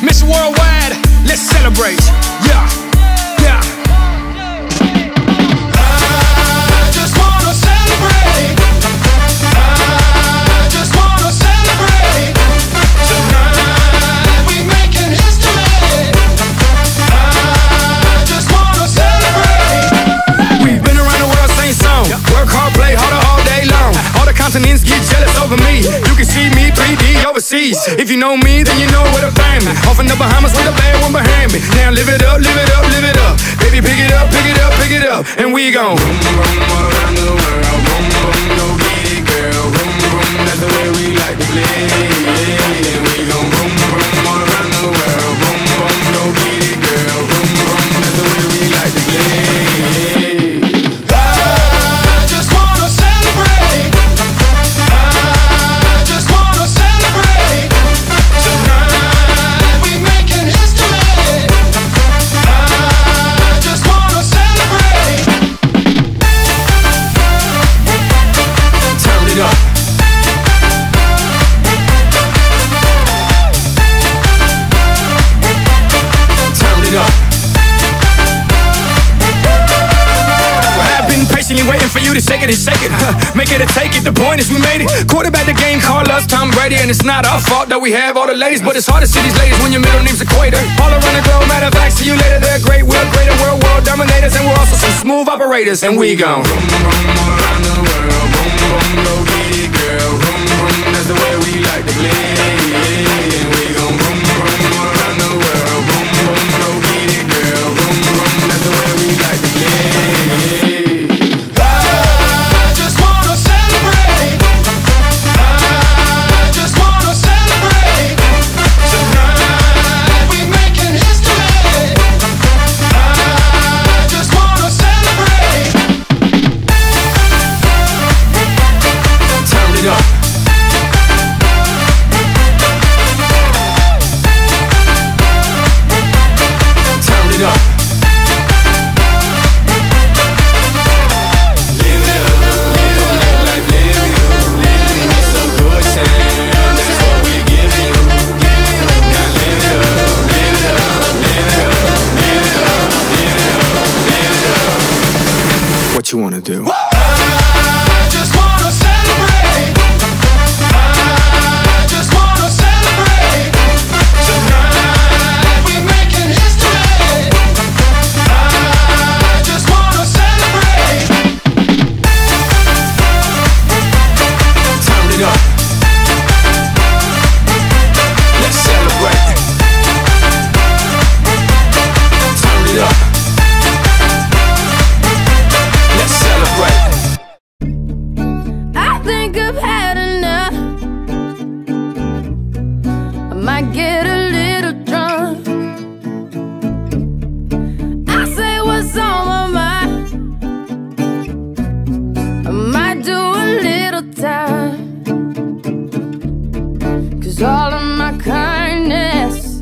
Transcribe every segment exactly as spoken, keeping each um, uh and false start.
Mission worldwide, let's celebrate. Yeah, yeah. I just wanna celebrate. I just wanna celebrate. Tonight we making history. I just wanna celebrate. We've been around the world, same song. Work hard, play harder all day long. All the continents get jealous over me. You can see me three D overseas. If you know me, then you know where to find me. Off in the Bahamas with a bad one behind me. Now live it up, live it up, live it up. Baby, pick it up, pick it up, pick it up. And we gon' boom, boom, all around the world. Boom, boom, go get it, girl. Boom, boom, that's the way we like to play. And we gon' boom, boom, all around the world. Boom, boom, go get it, girl. Boom, boom, that's the way we like to play. Waiting for you to shake it and shake it, huh? Make it or take it, the point is we made it. Quarterback the game, call us Tom Brady. And it's not our fault that we have all the ladies, but it's hard to see these ladies when your middle name's Equator. All around the globe, matter of fact, see you later, they're great. We're greater, we're world dominators. And we're also some smooth operators. And we gon' boom, boom, all around the world. Boom, boom, go get it, girl. Boom, boom, that's the way we like to play. And we gon' boom, boom, all around the world. Boom, boom, go get it, girl. Boom, boom, that's the way we like to play. What you wanna do? I just wanna celebrate. I just wanna celebrate. Tonight we making history. I just wanna celebrate. Turn it up. Let's celebrate. Turn it up. I think I've had enough. I might get a little drunk. I say what's on my mind. I might do a little time. Cause all of my kindness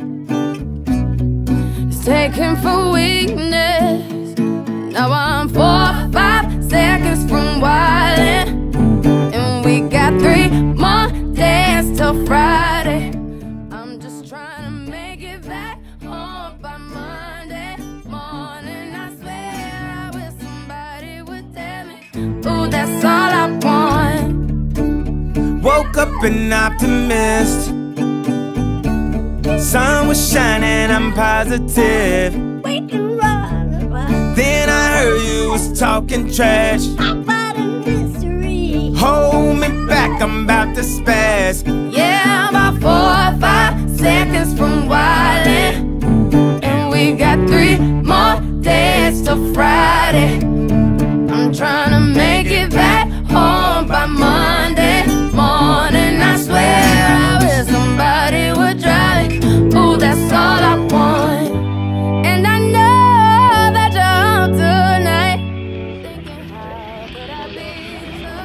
is taken for weakness. Now I'm four, five seconds from wildin', and we got three more days till Friday. I'm just trying to make it back home by Monday morning. I swear I wish somebody would tell me, ooh, that's all I want. Woke up an optimist. Sun was shining, I'm positive. Then I heard you was talking trash about a mystery. Hold me back, I'm about to spaz. Yeah, about four or five seconds from wildin', and we got three more days till Friday. I'm trying to make it back home by Monday morning. I swear I wish somebody would drive me. Ooh, that's all I want. And I know that you're home tonight, thinking how could I be so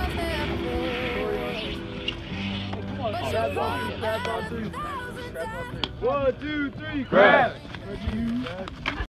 selfish? But you're gone. One, two, three, grab!